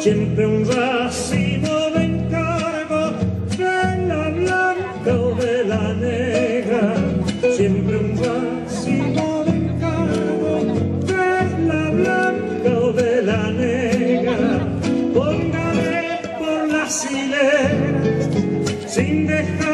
siempre un racimo de encargo de la blanca o de la negra, siempre un racimo de encargo de la blanca o de la negra. Póngame por las hileras sin dejar